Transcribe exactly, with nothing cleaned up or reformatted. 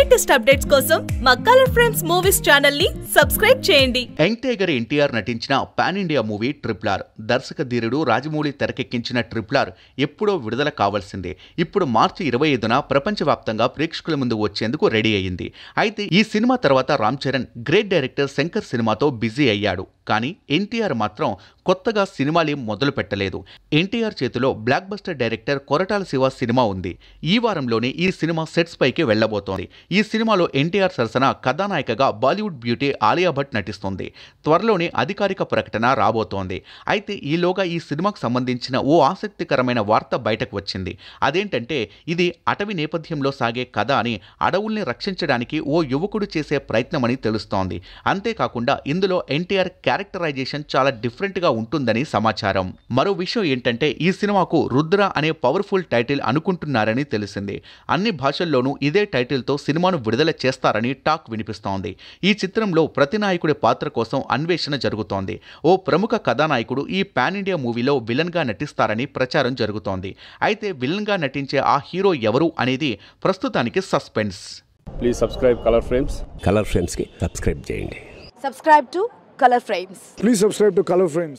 Latest updates కోసం మా colour friends movies channel ని సబ్స్క్రైబ్ చేయండి. యంగ్ టైగర్ ఎన్టీఆర్ నటించిన pan India movie triple R దర్శక ధీరుడు రాజమౌళి తెరకెక్కించిన ట్రిపుల్ ఆర్ ఎప్పుడో విడుదల కావాల్సిందే. ఇప్పుడు మార్చి ఇరవై ఐదున ప్రపంచవ్యాప్తంగా ప్రేక్షకుల ముందు వచ్చేందుకు రెడీ అయ్యింది. అయితే ఈ సినిమా తర్వాత రామ్ చరణ్ గ్రేట్ డైరెక్టర్ శంకర్ సినిమాతో బిజీ అయ్యాడు. కానీ ఎన్టీఆర్ మాత్రం కొత్తగా సినిమాలేం మొదలు పెట్టలేదు. ఎన్టీఆర్ చేతిలో blockbuster director Koratala Siva cinema ఉంది. ఈ వారంలోనే ఈ సినిమా సెట్స్ పైకి వెళ్లబోతోంది. ఈ సినిమాలో ఎన్టీఆర్ సరసన కథానాయికగా బాలీవుడ్ బ్యూటీ ఆలియా భట్ నటిస్తుంది. త్వరలోనే అధికారిక ప్రకటన రాబోతోంది. అయితే ఈలోగా ఈ సినిమాకు సంబంధించిన ఓ ఆసక్తికరమైన వార్త బయటకు వచ్చింది. అదేంటంటే ఇది అటవీ నేపథ్యంలో సాగే కథ అని, అడవుల్ని రక్షించడానికి ఓ యువకుడు చేసే ప్రయత్నమని తెలుస్తోంది. అంతేకాకుండా ఇందులో ఎన్టీఆర్ క్యారెక్టరైజేషన్ చాలా డిఫరెంట్గా ఉంటుందని సమాచారం. మరో విషయం ఏంటంటే ఈ సినిమాకు రుద్ర అనే పవర్ఫుల్ టైటిల్ అనుకుంటున్నారని తెలిసింది. అన్ని భాషల్లోనూ ఇదే టైటిల్తో సినిమాను విడుదల చేస్తారని టాక్ వినిపిస్తోంది. ఈ చిత్రంలో ప్రతి నాయకుడి పాత్ర కోసం అన్వేషణ జరుగుతోంది. ఓ ప్రముఖ కథానాయకుడు ఈ పాన్ ఇండియా మూవీలో విలన్గా నటిస్తారని ప్రచారం జరుగుతోంది. అయితే విలన్గా నటించే ఆ హీరో ఎవరు అనేది ప్రస్తుతానికి suspense. Please subscribe colour frames. Colour frames కి సబ్స్క్రైబ్ చేయండి. Subscribe to Color Frames. Please subscribe to Color Frames.